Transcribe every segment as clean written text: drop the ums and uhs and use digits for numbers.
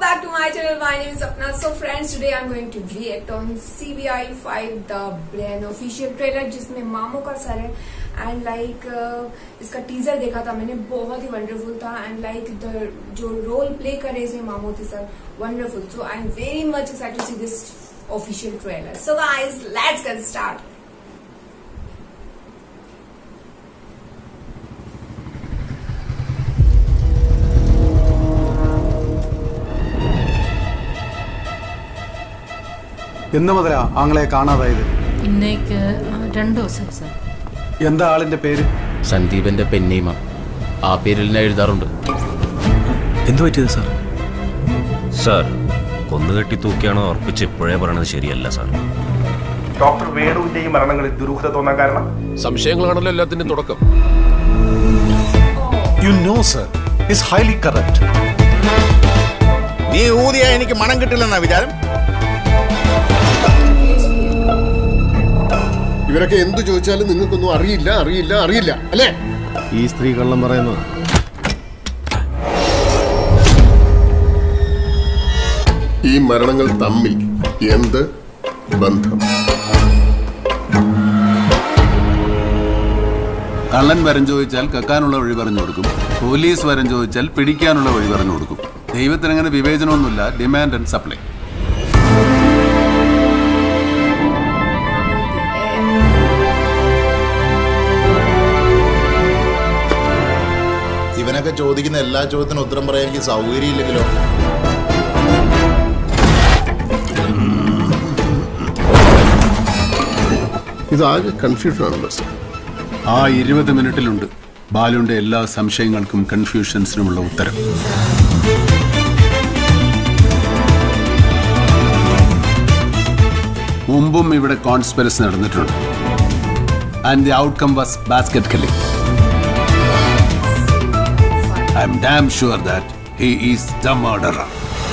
back to my channel. My name is Sapna. So friends, today I'm going to react on CBI 5 The Brain official trailer जिसमें मामो का sir है and इसका teaser देखा था मैंने, बहुत ही वंडरफुल था एंड जो रोल प्ले करे इसमें Mammootty sir, wonderful. So I am very much excited to see this official trailer. So guys, let's get start. എന്ന് മുതലാ ആങ്ങളെ കാണാതായത്? ഇന്നേക്ക് 2 ദിവസമായി സർ. എന്താ ആളിന്റെ പേര്? സന്ദീപന്റെ പെന്നീമ. ആ പേരിൽ ഞാൻ എഴുതാറുണ്ട്. എന്തു പറ്റിയത് സാർ? സാർ, കൊന്നുകെട്ടി തൂക്കിയാണോ ഉറപ്പിച്ച് ഇപ്പോഴേ പറയണത് ശരിയല്ല സാർ. ഡോക്ടർ വേണുവിന്റെ ഈ മരണങ്ങളിൽ ദുരൂഹത തോന്നാൻ കാരണം സംശയങ്ങളാണല്ലോ എല്ലാത്തിനും തുടക്കം. You know sir, is highly corrupt. നീ ഊതിയാ എനിക്ക് മണം കിട്ടില്ലെന്നാ വിചാരം? ഇവരൊക്കെ എന്തു ചോദിച്ചാലും നിങ്ങൾക്കൊന്നും അറിയില്ല അറിയില്ല അറിയില്ല അല്ലേ? ഈ സ്ത്രീ കള്ളം പറയുന്നത്. ഈ മരണങ്ങൾ തമ്മിൽ എന്ത് ബന്ധം? കള്ളൻ വരം ചോദിച്ചാൽ കക്കാനുള്ള വഴി പറഞ്ഞു കൊടുക്കും, പോലീസ് വരം ചോദിച്ചാൽ പിടിക്കാനുള്ള വഴി പറഞ്ഞു കൊടുക്കും. ദൈവത്തിന് അങ്ങനെ വിവേചനമൊന്നുമില്ല. Demand and supply. ഇവനൊക്കെ ചോദിക്കുന്ന എല്ലാ ചോദ്യത്തിനും ഉത്തരം പറയാൻ എനിക്ക് സൗകര്യമില്ലെങ്കിലോ? ഇതാകെ കൺഫ്യൂഷൻ ആണല്ലോ സാർ. ആ 20 മിനിറ്റിലുണ്ട് ബാലുവിന്റെ എല്ലാ സംശയങ്ങൾക്കും കൺഫ്യൂഷൻസിനുമുള്ള ഉത്തരം. മുമ്പും ഇവിടെ കോൺസ്പിറസി നടന്നിട്ടുണ്ട് and the outcome was basket killing. I'm damn sure that he is the murderer.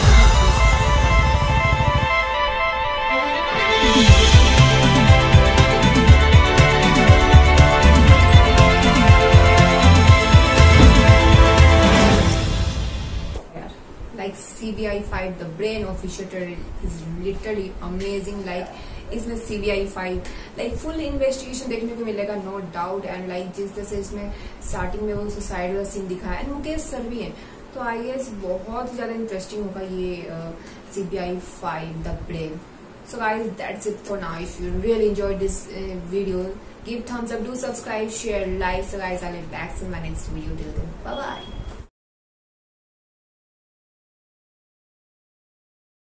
CBI 5 The Brain official trailer is literally amazing. इसमें CBI 5 फुल इन्वेस्टिगेशन देखने को मिलेगा, नो डाउट. एंड जिस तरह से इसमें स्टार्टिंग में वो सुसाइड वाला सीन दिखाया एंड मुकेश सर भी है, तो आई गेस बहुत ज्यादा इंटरेस्टिंग होगा ये CBI 5 The Brain. So guys, that's it for now. If you really enjoyed this video, give thumbs up, do subscribe, share, like. So guys, I'll be back in my next video. Till then, bye bye.